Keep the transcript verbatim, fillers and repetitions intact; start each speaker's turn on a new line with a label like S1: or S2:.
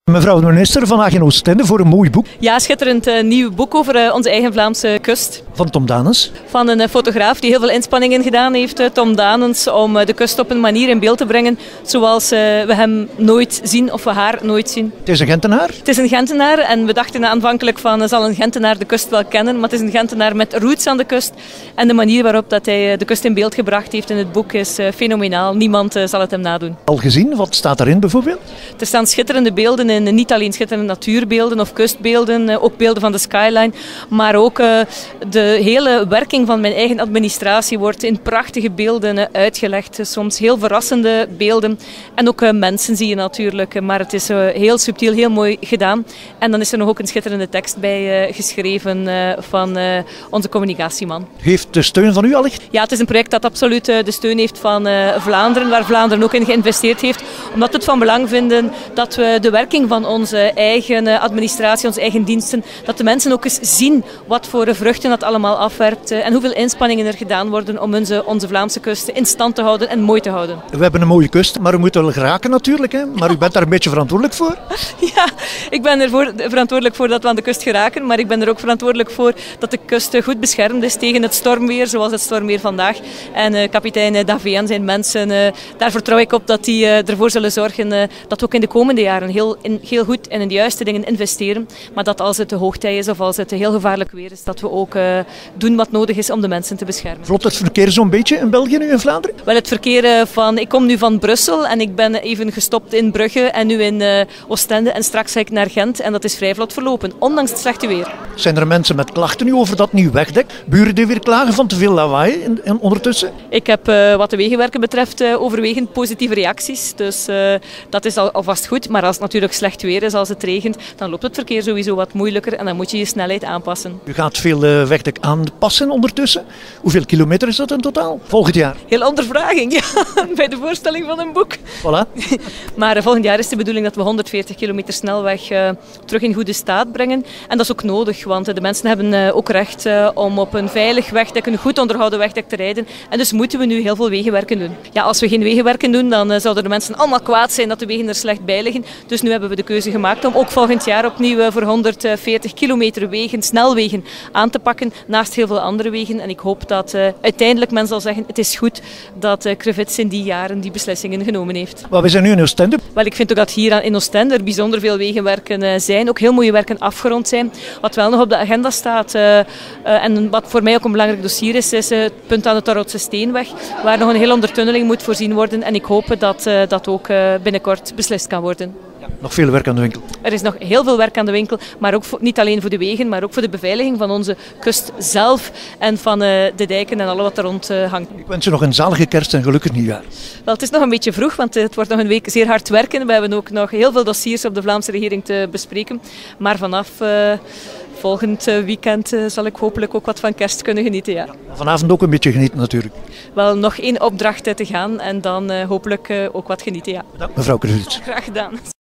S1: Mevrouw de minister, vandaag in Oostende voor een mooi boek.
S2: Ja, schitterend uh, nieuw boek over uh, onze eigen Vlaamse kust.
S1: Van Tom Danens.
S2: Van een uh, fotograaf die heel veel inspanningen gedaan heeft, uh, Tom Danens, om uh, de kust op een manier in beeld te brengen zoals uh, we hem nooit zien of we haar nooit zien.
S1: Het is een Gentenaar?
S2: Het is een Gentenaar en we dachten aanvankelijk van uh, zal een Gentenaar de kust wel kennen, maar het is een Gentenaar met roots aan de kust. En de manier waarop dat hij uh, de kust in beeld gebracht heeft in het boek is uh, fenomenaal. Niemand uh, zal het hem nadoen.
S1: Al gezien, wat staat daarin bijvoorbeeld?
S2: Er staan schitterende beelden in, niet alleen schitterende natuurbeelden of kustbeelden, ook beelden van de skyline, maar ook uh, de hele werking van mijn eigen administratie wordt in prachtige beelden uh, uitgelegd. Soms heel verrassende beelden. En ook uh, mensen zie je natuurlijk, maar het is uh, heel subtiel, heel mooi gedaan. En dan is er nog ook een schitterende tekst bij uh, geschreven uh, van uh, onze communicatieman.
S1: Heeft de steun van u allicht?
S2: Ja, het is een project dat absoluut uh, de steun heeft van uh, Vlaanderen, waar Vlaanderen ook in geïnvesteerd heeft, omdat we het van belang vinden dat we de werking van onze eigen administratie, onze eigen diensten, dat de mensen ook eens zien wat voor vruchten dat allemaal afwerpt en hoeveel inspanningen er gedaan worden om onze, onze Vlaamse kust in stand te houden en mooi te houden.
S1: We hebben een mooie kust, maar we moeten wel geraken natuurlijk, hè? Maar u bent daar een beetje verantwoordelijk voor?
S2: Ja, ik ben er voor, verantwoordelijk voor dat we aan de kust geraken, maar ik ben er ook verantwoordelijk voor dat de kust goed beschermd is tegen het stormweer, zoals het stormweer vandaag. En uh, kapitein Davé en zijn mensen, uh, daar vertrouw ik op dat die uh, ervoor zullen zorgen uh, dat we ook in de komende jaren heel, in, heel goed en in de juiste dingen investeren, maar dat als het te hoogtij is of als het heel gevaarlijk weer is, dat we ook uh, doen wat nodig is om de mensen te beschermen.
S1: Vlot het verkeer zo'n beetje in België nu in Vlaanderen?
S2: Wel, het verkeer van, ik kom nu van Brussel en ik ben even gestopt in Brugge en nu in uh, Oostende en straks ga ik naar Gent en dat is vrij vlot verlopen, ondanks het slechte weer.
S1: Zijn er mensen met klachten nu over dat nieuw wegdek? Buren die weer klagen van te veel lawaai in, in ondertussen?
S2: Ik heb uh, wat de wegenwerken betreft uh, overwegend positieve reacties, dus uh, dat is al, alvast goed, maar als het natuurlijk slecht weer is, als het regent, dan loopt het verkeer sowieso wat moeilijker en dan moet je je snelheid aanpassen.
S1: U gaat veel uh, wegdek aanpassen ondertussen. Hoeveel kilometer is dat in totaal? Volgend jaar?
S2: Heel ondervraging, ja, bij de voorstelling van een boek.
S1: Voilà.
S2: Maar uh, volgend jaar is de bedoeling dat we honderdveertig kilometer snelweg uh, terug in goede staat brengen. En dat is ook nodig, want uh, de mensen hebben uh, ook recht uh, om op een veilig wegdek, een goed onderhouden wegdek te rijden. En dus moeten we nu heel veel wegenwerken doen. Ja, als we geen wegenwerken doen, dan uh, zouden de mensen allemaal kwaad zijn dat de wegen er slecht bij liggen. Dus nu hebben we de keuze gemaakt om ook volgend jaar opnieuw uh, voor honderdveertig kilometer wegen, snelwegen aan te pakken, naast heel veel andere wegen. En ik hoop dat uh, uiteindelijk men zal zeggen, het is goed dat uh, Crevits in die jaren die beslissingen genomen heeft.
S1: Maar we zijn nu in Oostende.
S2: Wel, ik vind ook dat hier in Oostende er bijzonder veel wegenwerken uh, zijn, ook heel mooie werken afgerond zijn. Wat wel nog op de agenda staat uh, uh, en wat voor mij ook een belangrijk dossier is, is uh, het punt aan de Torhoutse Steenweg, waar nog een heel ondertunneling moet voorzien worden. En ik hoop dat uh, dat ook uh, binnenkort beslist kan worden.
S1: Ja, nog veel werk aan de winkel.
S2: Er is nog heel veel werk aan de winkel, maar ook voor, niet alleen voor de wegen, maar ook voor de beveiliging van onze kust zelf en van uh, de dijken en alles wat er rond uh, hangt.
S1: Ik wens je nog een zalige kerst en gelukkig nieuwjaar.
S2: Wel, het is nog een beetje vroeg, want het wordt nog een week zeer hard werken. We hebben ook nog heel veel dossiers op de Vlaamse regering te bespreken. Maar vanaf uh, volgend weekend uh, zal ik hopelijk ook wat van kerst kunnen genieten. Ja.
S1: Ja, vanavond ook een beetje genieten natuurlijk.
S2: Wel, nog één opdracht te gaan en dan uh, hopelijk uh, ook wat genieten. Ja.
S1: Bedankt, mevrouw Crevits.
S2: Graag gedaan.